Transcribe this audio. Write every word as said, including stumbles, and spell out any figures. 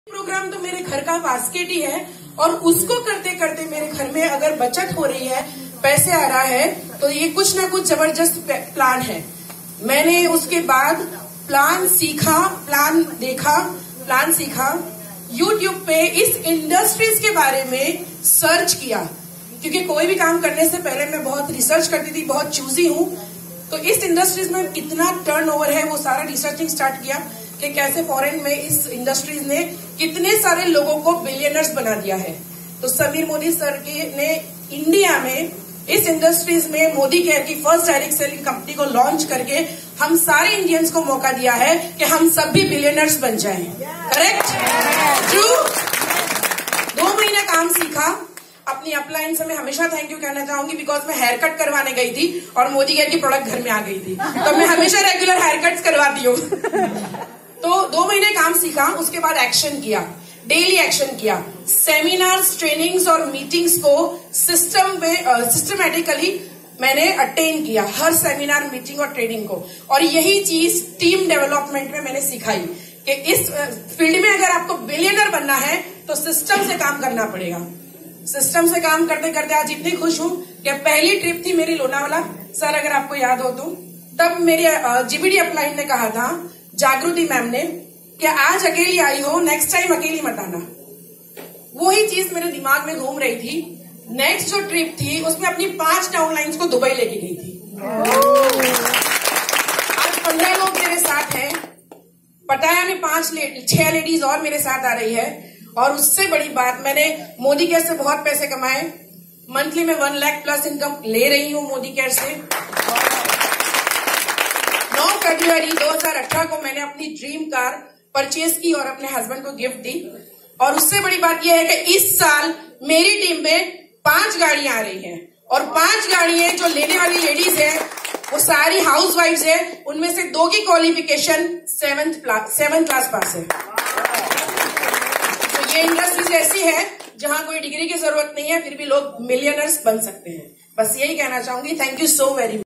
Programme तो मेरे घर का बास्केट ही है और उसको करते करते मेरे घर में अगर बचत हो रही है, पैसे आ रहा है, तो ये कुछ ना कुछ जबरदस्त प्लान है। मैंने उसके बाद प्लान सीखा, प्लान देखा, प्लान सीखा, यूट्यूब पे इस इंडस्ट्रीज के बारे में सर्च किया, क्योंकि कोई भी काम करने से पहले मैं बहुत रिसर्च करती थी, बहुत चूजी हूँ। तो इस इंडस्ट्रीज में कितना टर्नओवर है वो सारा रिसर्चिंग स्टार्ट किया कि कैसे फॉरेन में इस इंडस्ट्रीज ने कितने सारे लोगों को बिलियनर्स बना दिया है। तो समीर मोदी सर के ने इंडिया में इस इंडस्ट्रीज में मोदी केयर की फर्स्ट डायरेक्ट सेलिंग कंपनी को लॉन्च करके हम सारे इंडियंस को मौका दिया है कि हम सब भी बिलियनर्स बन जाएं। करेक्ट? ट्रू? दो महीना काम सीखा। अपनी अपलाइन से मैं हमेशा थैंक यू कहना चाहूंगी, बिकॉज मैं हेयर कट करवाने गई थी और मोदी केयर की प्रोडक्ट घर में आ गई थी, तो मैं हमेशा रेगुलर हेयर कट्स करवाती हूँ। तो दो महीने काम सीखा, उसके बाद एक्शन किया, डेली एक्शन किया, सेमिनार्स, ट्रेनिंग्स और मीटिंग्स को सिस्टम में सिस्टमेटिकली मैंने अटेन किया, हर सेमिनार, मीटिंग और ट्रेनिंग को। और यही चीज टीम डेवलपमेंट में मैंने सिखाई कि इस फील्ड में अगर आपको बिलियनर बनना है तो सिस्टम से काम करना पड़ेगा। सिस्टम से काम करते करते आज इतनी खुश हूं कि पहली ट्रिप थी मेरी लोनावाला, सर अगर आपको याद हो तो, तब मेरी जीबीडी अपलाइन ने कहा था, जागृति मैम ने, कि आज अकेली आई हो, नेक्स्ट टाइम अकेली मत आना। वही चीज मेरे दिमाग में घूम रही थी। नेक्स्ट जो ट्रिप थी उसमें अपनी पांच डाउनलाइंस को दुबई लेके गई थी। आज पंद्रह लोग मेरे साथ हैं, पटाया में पांच ले, छह लेडीज और मेरे साथ आ रही है। और उससे बड़ी बात, मैंने मोदी केयर से बहुत पैसे कमाए, मंथली में वन लाख प्लस इनकम ले रही हूँ मोदी केयर से। नौ फरवरी दो हजार अठारह को मैंने अपनी ड्रीम कार परचेज की और अपने हस्बैंड को गिफ्ट दी। और उससे बड़ी बात यह है कि इस साल मेरी टीम में पांच गाड़ियां आ रही हैं, और पांच गाड़ियां जो लेने वाली लेडीज है वो सारी हाउस वाइफ्स है, उनमें से दो की qualification seventh seven class pass है। तो ये इंडस्ट्रीज ऐसी है जहां कोई डिग्री की जरूरत नहीं है, फिर भी लोग मिलियनर्स बन सकते हैं। बस यही कहना चाहूंगी। Thank you so very much.